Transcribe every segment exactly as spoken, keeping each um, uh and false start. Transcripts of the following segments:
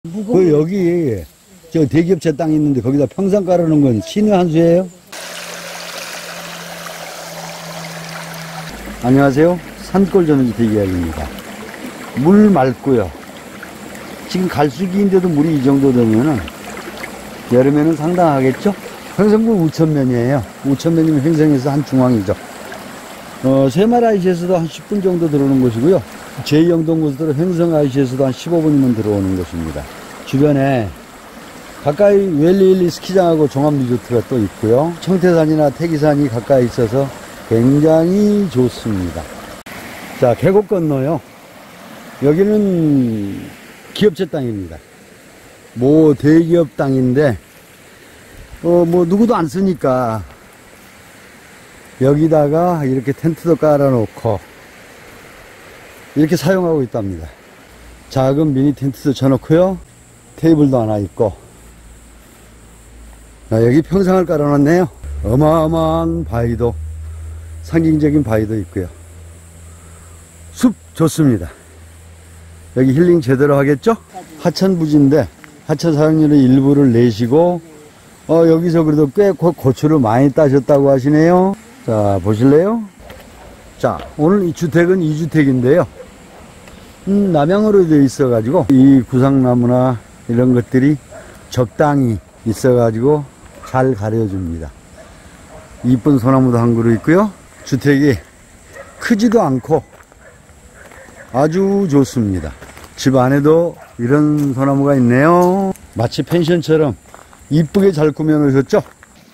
그 여기 저 대기업체 땅 있는데 거기다 평상 깔아놓은 건 신의 한 수예요? 안녕하세요. 산골 전원주택 이야기입니다. 물 맑고요. 지금 갈수기인데도 물이 이 정도 되면은 여름에는 상당하겠죠? 횡성군 우천면이에요. 우천면이면 횡성에서 한 중앙이죠. 어, 새마을 아이씨에서도 한 십 분 정도 들어오는 곳이고요. 제이 영동고속도로 횡성 아이씨에서도 한 십오 분이면 들어오는 곳입니다. 주변에 가까이 웰리윌리 스키장하고 종합리조트가 또 있고요. 청태산이나 태기산이 가까이 있어서 굉장히 좋습니다. 자, 계곡 건너요. 여기는 기업체 땅입니다. 뭐 대기업 땅인데 어, 뭐 누구도 안 쓰니까 여기다가 이렇게 텐트도 깔아놓고 이렇게 사용하고 있답니다. 작은 미니 텐트도 쳐놓고요. 테이블도 하나 있고. 자, 여기 평상을 깔아놨네요. 어마어마한 바위도, 상징적인 바위도 있고요. 숲 좋습니다. 여기 힐링 제대로 하겠죠? 하천부지인데 하천 사용료의 일부를 내시고 어, 여기서 그래도 꽤 고추를 많이 따셨다고 하시네요. 자, 보실래요? 자, 오늘 이 주택은 이 주택인데요. 음, 남향으로 되어 있어가지고, 이 구상나무나 이런 것들이 적당히 있어가지고 잘 가려줍니다. 이쁜 소나무도 한 그루 있고요. 주택이 크지도 않고 아주 좋습니다. 집 안에도 이런 소나무가 있네요. 마치 펜션처럼 이쁘게 잘 꾸며 놓으셨죠?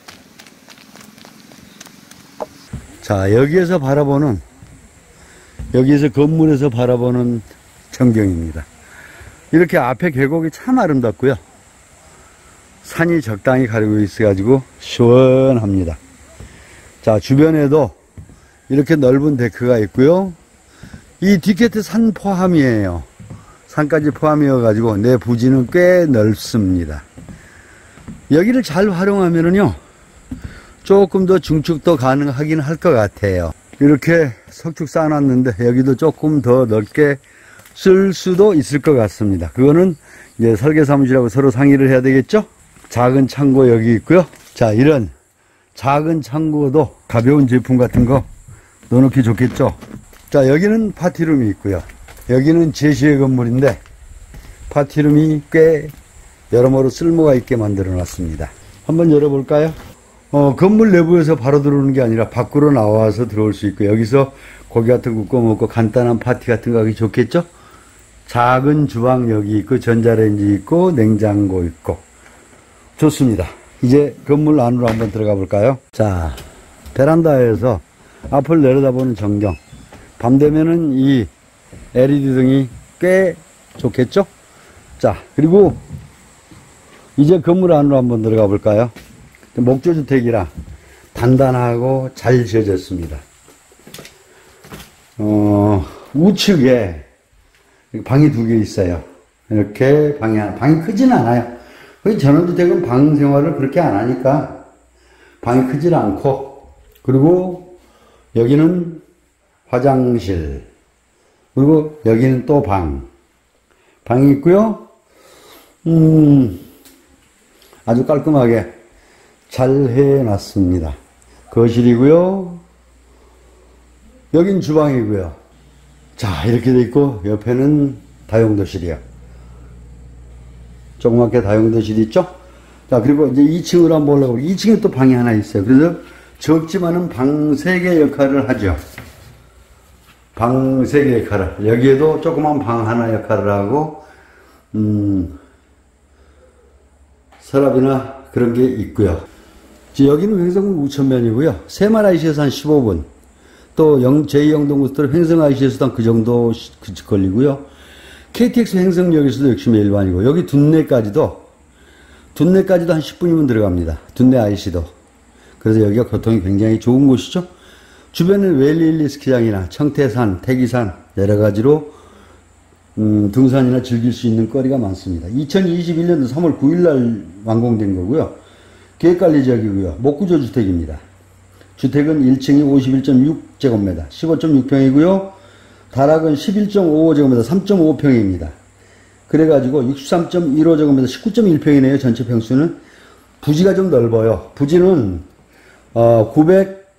자, 여기에서 바라보는, 여기에서 건물에서 바라보는 전경입니다. 이렇게 앞에 계곡이 참 아름답고요. 산이 적당히 가리고 있어가지고 시원합니다. 자, 주변에도 이렇게 넓은 데크가 있고요. 이 뒤끝에 산 포함이에요. 산까지 포함이어가지고 내 부지는 꽤 넓습니다. 여기를 잘 활용하면은요, 조금 더 중축도 가능하긴 할 것 같아요. 이렇게 석축 쌓아놨는데 여기도 조금 더 넓게 쓸 수도 있을 것 같습니다. 그거는 이제 설계사무실하고 서로 상의를 해야 되겠죠? 작은 창고 여기 있고요. 자, 이런 작은 창고도 가벼운 제품 같은 거 넣어놓기 좋겠죠? 자, 여기는 파티룸이 있고요. 여기는 제시의 건물인데 파티룸이 꽤 여러모로 쓸모가 있게 만들어 놨습니다. 한번 열어볼까요? 어, 건물 내부에서 바로 들어오는 게 아니라 밖으로 나와서 들어올 수 있고, 여기서 고기 같은 거 구워 먹고 간단한 파티 같은 거 하기 좋겠죠? 작은 주방 여기 있고, 전자레인지 있고, 냉장고 있고. 좋습니다. 이제 건물 안으로 한번 들어가 볼까요? 자, 베란다에서 앞을 내려다보는 전경. 밤 되면은 이 엘이디 등이 꽤 좋겠죠? 자, 그리고 이제 건물 안으로 한번 들어가 볼까요? 목조주택이라 단단하고 잘 지어졌습니다. 어, 우측에 방이 두 개 있어요. 이렇게 방이, 방이 크지는 않아요. 전원주택은 방 생활을 그렇게 안 하니까 방이 크지 않고, 그리고 여기는 화장실, 그리고 여기는 또 방, 방이 있고요. 음, 아주 깔끔하게 잘 해놨습니다. 거실이고요. 여긴 주방이고요. 자, 이렇게 돼 있고 옆에는 다용도실이요. 조그맣게 다용도실 있죠? 자, 그리고 이제 이 층으로 한번 올라가고, 이 층에 또 방이 하나 있어요. 그래서 적지만은 방 세 개 역할을 하죠. 방 세 개 역할을. 여기에도 조그만 방 하나 역할을 하고, 음, 서랍이나 그런 게 있고요. 여기는 횡성군 우천면이고요. 새마을 아이씨에서 한 십오 분, 또 제이 영동고속도로 횡성 아이씨에서도 한 그 정도 걸리고요. 케이티엑스 횡성역에서도 역시 매일반이고, 여기 둔내까지도 둔내까지도 한 십 분이면 들어갑니다. 둔내 아이씨도. 그래서 여기가 교통이 굉장히 좋은 곳이죠. 주변에 웰리윌리 스키장이나 청태산, 태기산 여러 가지로 음, 등산이나 즐길 수 있는 거리가 많습니다. 이천이십일 년도 삼월 구일 날 완공된 거고요. 계획관리지역이고요. 목구조 주택입니다. 주택은 일 층이 오십일 점 육 제곱미터, 십오 점 육 평이고요. 다락은 십일 점 오오 제곱미터, 삼 점 오 평입니다. 그래가지고 육십삼 점 일오 제곱미터 십구 점 일 평이네요. 전체 평수는. 부지가 좀 넓어요. 부지는 어, 구백,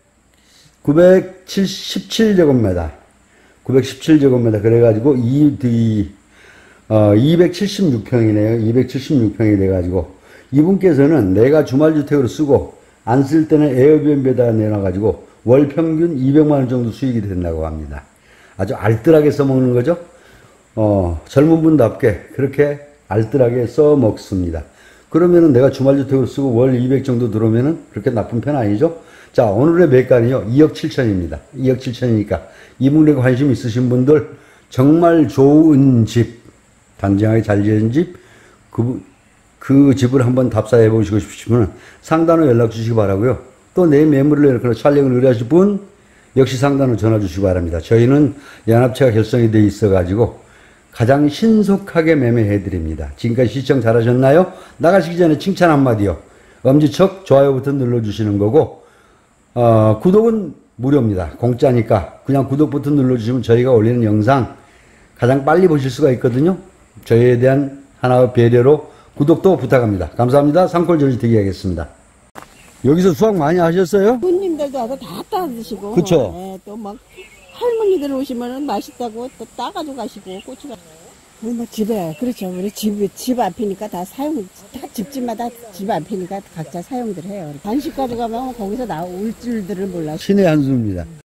구백십칠 제곱미터. 구백십칠 제곱미터. 그래가지고 이, 이, 어, 이백칠십육 평이네요. 이백칠십육 평이 돼가지고 이분께서는 내가 주말주택으로 쓰고 안 쓸 때는 에어비앤비에다가 내놔가지고 월 평균 이백만 원 정도 수익이 된다고 합니다. 아주 알뜰하게 써먹는 거죠. 어, 젊은 분답게 그렇게 알뜰하게 써먹습니다. 그러면은 내가 주말주택으로 쓰고 월 이백 정도 들어오면은 그렇게 나쁜 편 아니죠? 자, 오늘의 매가는요, 이억 칠천입니다. 이억 칠천이니까 이분에 관심 있으신 분들 정말 좋은 집, 단정하게 잘 지은 집, 그, 그 집을 한번 답사해 보시고 싶으시면 상단으로 연락 주시기 바라고요. 또 내 매물을 이렇게 촬영을 의뢰하실 분 역시 상단으로 전화 주시기 바랍니다. 저희는 연합체가 결성이 되어 있어 가지고 가장 신속하게 매매해 드립니다. 지금까지 시청 잘하셨나요? 나가시기 전에 칭찬 한마디요. 엄지척 좋아요 버튼 눌러 주시는 거고, 어, 구독은 무료입니다. 공짜니까 그냥 구독 버튼 눌러 주시면 저희가 올리는 영상 가장 빨리 보실 수가 있거든요. 저희에 대한 하나의 배려로 구독도 부탁합니다. 감사합니다. 산골전지대기 하겠습니다. 여기서 수확 많이 하셨어요? 손님들도 와서 다 따드시고. 그쵸? 네, 또 막 할머니들 오시면은 맛있다고 또 따가지고 가시고 고추가. 뭐 집에 그렇죠. 우리 집 집 앞이니까 다 사용 다 집집마다 집 앞이니까 각자 사용들 해요. 간식 가져가면 거기서 나올 줄들을 몰라. 신의 한 수입니다.